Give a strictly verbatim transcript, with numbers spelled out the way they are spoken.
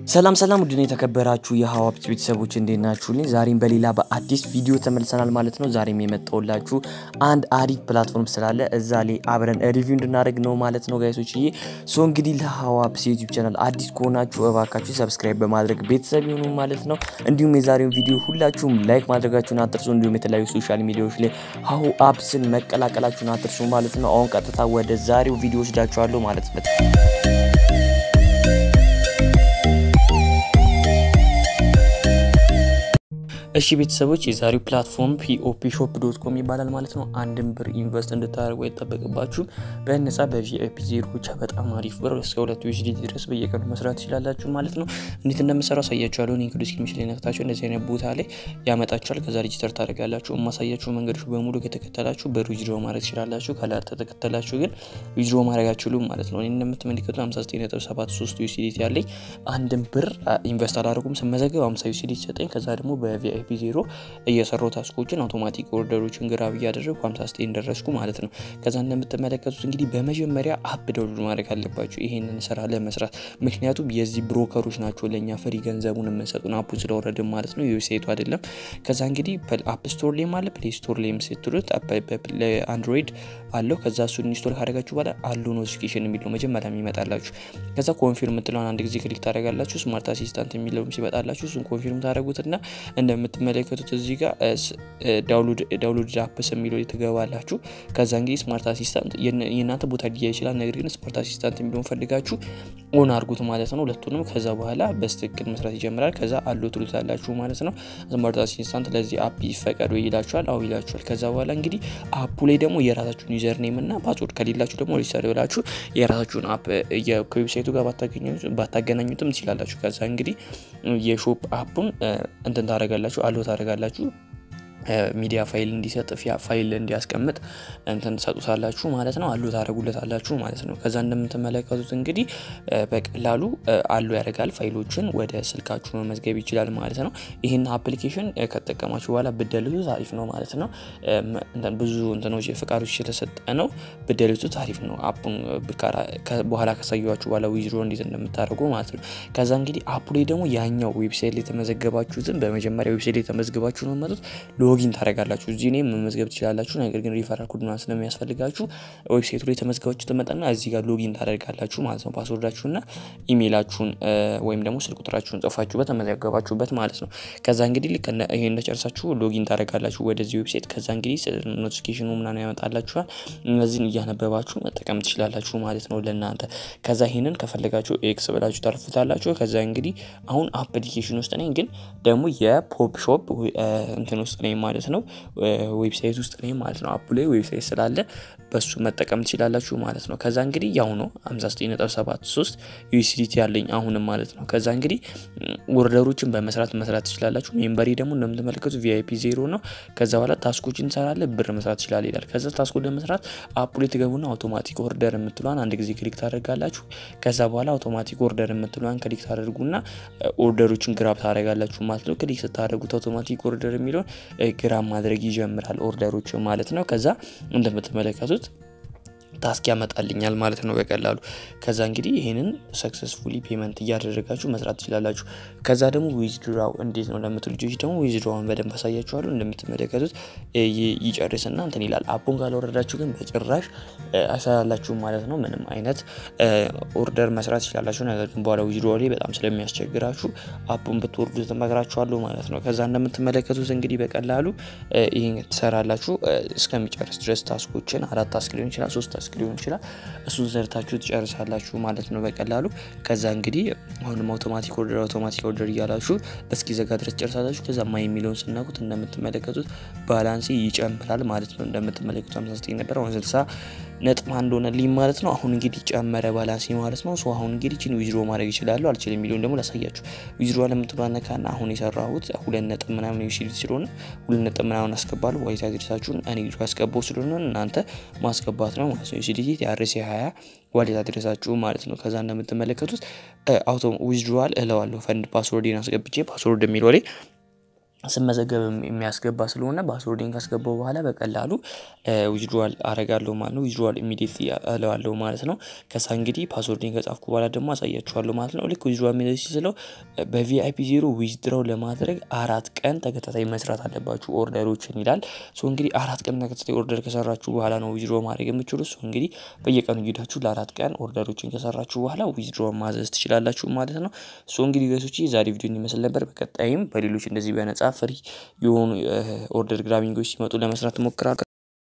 ሰላም ሰላም ውድና የተከበራችሁ የሃዋፕት ቤተሰቦች እንዴት ናችሁልኝ? ዛሬም በሌላ በአዲስ ቪዲዮ ተመልሰናል ማለት ነው። ዛሬም የመጣሁላችሁ አንድ አሪፍ ፕላትፎርም ስላለ እዛ ላይ አብረን ሪቪው እንድናደርግ ነው ማለት ነው ጋይሶችዬ። ሶ እንግዲህ ለሃዋፕት ዩቲዩብ ቻናል አዲስ ከሆናችሁ እባካችሁ ሰብስክራይብ በማድረግ ቤተሰብ ይሁኑ ማለት ነው። እንዲሁም የዛሬውን ቪዲዮ ሁላችሁም ላይክ ማድረጋችሁን አትርሱ። እንዲሁም የተለያዩ ሶሻል ሚዲያዎች ላይ ሃዋፕትን መቀላቀላችሁን አትርሱ ማለት ነው። አሁን ቀጥታ ወደ ዛሬው ቪዲዮ ወስዳችኋለሁ ማለት ነው። እሺ ቤተሰቦች የዛሬው ፕላትፎርም ፒ ኦ ፒ ሾፕ ዶት ኮም ይባላል ማለት ነው። አንድም ብር ኢንቨስት እንድታደርጉ አይጠበቅባችሁም። በነፃ በቪአይፒ ዜሮ ብቻ በጣም አሪፍ ብር እስከ ሁለት ዩኤስዲ ድረስ በየቀኑ መስራት ትችላላችሁ ማለት ነው። እንዴት እንደምሰራው አሳያችኋለሁ። ሊንክ ዲስክሪፕሽን ላይ ነክታችሁ እንደዚህ አይነት ቦታ ላይ ያመጣችኋል። ከዛ ሬጂስተር ታደርጋላችሁ። ማሳያችሁ መንገዶች በሙሉ ከተከተላችሁ ብር ዊዝድሮ ማድረግ ትችላላችሁ። ካልተከተላችሁ ግን ዊዝድሮ ማድረግ አትችሉም ማለት ነው። እኔ እንደምትመለከቱት ሃምሳ ዘጠኝ ነጥብ ሰባ ሶስት ዩኤስዲ ያለኝ አንድም ብር ኢንቨስት አላደረኩም። ስመዘገብ ሃምሳ ዩኤስዲ ሰጠኝ። ከዛ ደግሞ በቪአይፒ ዜሮ እየሰራው ታስኮችን አውቶማቲክ ኦርደሮችን ግራብ ያደረኩ ሃምሳ ዘጠኝ ደረስኩ ማለት ነው። ከዛ እንደምትመለከቱት እንግዲህ በመጀመሪያ አፕ ዳውንሎድ ማድረግ አለባችሁ ይሄንን ስራ ለመስራት። ምክንያቱም የዚህ ብሮከሮች ናቸው ለኛ ፍሪ ገንዘቡን የምንሰጡን አፑ ስለወረደ ማለት ነው፣ ዩኤስኤቱ አይደለም። ከዛ እንግዲህ አፕ ስቶር ላይ ማለት ፕሌይ ስቶር ላይ ስትሉት ለአንድሮይድ አለው። ከዛ እሱን ኢንስቶል ካደረጋችሁ በኋላ አሉ ኖቲፊኬሽን የሚለው መጀመሪያ የሚመጣላችሁ። ከዛ ኮንፊርም እንትላን አንድ ጊዜ ክሊክ ታደርጋላችሁ። ስማርት አሲስታንት የሚለው ሲመጣላችሁ እሱን ኮንፊርም ታደርጉትና እንደምትመለከቱት እዚህ ጋር ዳውንሎድ ዳውንሎድ አፕስ የሚለው ይተገባላችሁ። ከዛ እንግዲህ ስማርት አሲስታንት የናንተ ቦታ ሊያ ይችላል፣ ነገር ግን ስማርት አሲስታንት የሚለውን ፈልጋችሁ ኦን አድርጉት ማለት ነው ሁለቱንም። ከዛ በኋላ በስትክክል መስራት ይጀምራል። ከዛ አሉ ትሉታላችሁ ማለት ነው። ስማርት አሲስታንት ለዚህ አፕ ይፈቀድ ወይ ይላችኋል። አው ይላችኋል። ከዛ በኋላ እንግዲህ አፑ ላይ ደግሞ የራሳችሁን ዩዘር ኔም እና ፓስወርድ ከሌላችሁ ደግሞ ሪሰር ይላችሁ የራሳችሁን አፕ የዌብሳይቱ ጋር ባታገኙት ባታገናኙትም ትችላላችሁ። ከዛ እንግዲህ የሾፕ አፑን እንትን ታረጋላችሁ አሎ ታረጋላችሁ ሚዲያ ፋይል እንዲሰጥ ፋይል እንዲያስቀምጥ እንትን ተሰጡታላችሁ ማለት ነው። አሉ ታረጉለታላችሁ ማለት ነው። ከዛ እንደምትመለከቱት እንግዲህ በቀላሉ አሉ ያደርጋል ፋይሎችን ወደ ስልካችሁ መመዝገብ ይችላል ማለት ነው። ይሄን አፕሊኬሽን ከተጠቀማችሁ በኋላ ብትደልቱት አሪፍ ነው ማለት ነው። እንትን ብዙ እንትኖች ፍቃዶች የተሰጠ ነው። ብትደልቱት አሪፍ ነው። አፑን በኋላ ካሳያችሁ በኋላ ዊዝድሮ እንዴት እንደምታደርጉ ማለት ነው። ከዛ እንግዲህ አፑ ላይ ደግሞ ያኛው ዌብሳይት ላይ ተመዘገባችሁትን በመጀመሪያ ዌብሳይት ላይ ተመዝግባችሁ ነው ማለት ሎጊን ታረጋላችሁ። እዚህ ላይ መመዝገብ ትችላላችሁ፣ ነገር ግን ሪፈራል ኮድ ነው ስለሚያስፈልጋችሁ ዌብሳይቱ ላይ ተመዝግባችሁ ተመጣና እዚህ ጋር ሎጊን ታደርጋላችሁ ማለት ነው። ፓስወርዳችሁና ኢሜይላችሁን ወይም ደግሞ ስልክ ቁጥራችሁን ጽፋችሁበት ተመዘገባችሁበት ማለት ነው። ከዛ እንግዲህ ልክ ይሄን እንደጨርሳችሁ ሎጊን ታደርጋላችሁ ወደዚህ ዌብሳይት። ከዛ እንግዲህ ኖቲፊኬሽኑ ምናምን ያመጣላችኋል። እነዚህን እያነበባችሁ መጠቀም ትችላላችሁ ማለት ነው ለእናንተ። ከዛ ይሄንን ከፈለጋችሁ ኤክስ ብላችሁ ታርፉታላችሁ። ከዛ እንግዲህ አሁን አፕሊኬሽን ውስጥ ነኝ፣ ግን ደግሞ የፖፕ ሾፕ እንትን ውስጥ ነኝ ማለት ነው። ዌብሳይት ውስጥ ነኝ ማለት ነው። አፑ ላይ ዌብሳይት ስላለ በሱ መጠቀም ትችላላችሁ ማለት ነው። ከዛ እንግዲህ ያው ነው ሃምሳ ዘጠኝ ነጥብ ሰባ ሶስት ዩኤስዲቲ ያለኝ አሁንም ማለት ነው። ከዛ እንግዲህ ኦርደሮችን በመስራት መስራት ትችላላችሁ። ሜምበሪ ደግሞ እንደምትመለከቱት ቪአይፒ ዜሮ ነው። ከዛ በኋላ ታስኮችን እንሰራለን ብር መስራት ይችላል ይላል። ከዛ ታስኮ ለመስራት አፑ ላይ ትገቡና አውቶማቲክ ኦርደር የምትሏን አንድ ጊዜ ክሊክ ታደርጋላችሁ። ከዛ በኋላ አውቶማቲክ ኦርደር የምትሏን ክሊክ ታደርጉና ኦርደሮችን ግራብ ታደርጋላችሁ ማለት ነው። ክሊክ ስታደርጉት አውቶማቲክ ኦርደር የሚለው ግራም ማድረግ ይጀምራል ኦርደሮች ማለት ነው። ከዛ እንደምትመለከቱት ታስክ ያመጣልኛል ማለት ነው በቀላሉ። ከዛ እንግዲህ ይሄንን ሰክሰስፉሊ ፔመንት እያደረጋችሁ መስራት ትችላላችሁ። ከዛ ደግሞ ዊዝድራው እንዴት ነው ለምትሉ ልጆች ደግሞ ዊዝድራውን በደንብ አሳያችኋለሁ። እንደምትመለከቱት ይጨርስና እንትን ይላል። አፑን ካላወረዳችሁ ግን በጭራሽ አይሰራላችሁም ማለት ነው። ምንም አይነት ኦርደር መስራት ትችላላችሁ፣ ነገር ግን በኋላ ዊዝድራው ላይ በጣም ስለሚያስቸግራችሁ አፑን ብትወርዱት ተመክራችኋለሁ ማለት ነው። ከዛ እንደምትመለከቱት እንግዲህ በቀላሉ ይሄን ትሰራላችሁ እስከሚጨርስ ድረስ ታስኮችን አራት ታስክ ሊሆን ይችላል፣ ሶስት ታስክ ሊሆን ይችላል። እሱን ዘርታችሁ ትጨርሳላችሁ ማለት ነው በቀላሉ። ከዛ እንግዲህ አሁንም አውቶማቲክ ኦርደር አውቶማቲክ ኦርደር እያላችሁ እስኪ ዘጋ ድረስ ትጨርሳላችሁ። ከዛ ማይ የሚለውን ስናቁት እንደምትመለከቱት ባላንስ ይጨምራል ማለት ነው። እንደምትመለከቱት ሃምሳ ዘጠኝ ነበር አሁን ስልሳ ነጥብ አንድ ሆነልኝ ማለት ነው። አሁን እንግዲህ ጨመረ ባላንስ ማለት ነው። ሶ አሁን እንግዲህ ቺን ዊዝድሮ ማድረግ ይችላል አልችልም የሚለውን ደግሞ ላሳያችሁ። ዊዝድሮ ለምትባነካና አሁን የሰራሁት ሁለት ነጥብ ምናምን ዩኤስዲ ስለሆነ ሁለት ነጥብ ምናምን አስገባለሁ። ዋይት አድሬሳችሁን እኔ ዊዝድሮ አስገባው ስለሆነ እናንተ ማስገባት ነው ማለት ነው። ዩኤስዲ ያርሲ ሃያ ዋሌት አድሬሳችሁ ማለት ነው። ከዛ እንደምትመለከቱት አውቶ ዊዝድሮዋል እለዋለሁ። ፈንድ ፓስወርድን አስገብቼ ፓስወርድ የሚለው ላይ ስመዘገብ የሚያስገባ ስለሆነ ፓስወርዴን ካስገባው በኋላ በቀላሉ ዊዝድሮዋል አረጋለሁ ማለት ነው። ዊዝድሮዋል ኢሚዲየትሊ አለዋለሁ ማለት ነው። ከዛ እንግዲህ ፓስወርዴን ከጻፍኩ በኋላ ደግሞ አሳያችኋለሁ ማለት ነው። ልክ ዊዝድሮዋል ኢሚዲየትሊ ስለው በቪአይፒ ዜሮ ዊዝድሮው ለማድረግ አራት ቀን ተከታታይ መስራት አለባችሁ ኦርደሮችን ይላል። ሶ እንግዲህ አራት ቀን ተከታታይ ኦርደር ከሰራችሁ በኋላ ነው ዊዝድሮ ማድረግ የምትችሉት። ሶ እንግዲህ በየቀኑ ሄዳችሁ ለአራት ቀን ኦርደሮችን ከሰራችሁ በኋላ ዊዝድሮ ማዘዝ ትችላላችሁ ማለት ነው። ሶ እንግዲህ ጋይሶች ዛሬ ቪዲዮ ይመስል ነበር። በቀጣይም በሌሎች እንደዚህ በነጻ ፍሪ የሆኑ ኦርደር ግራቢንጎች ሲመጡ ለመስራት እሞክራለሁ።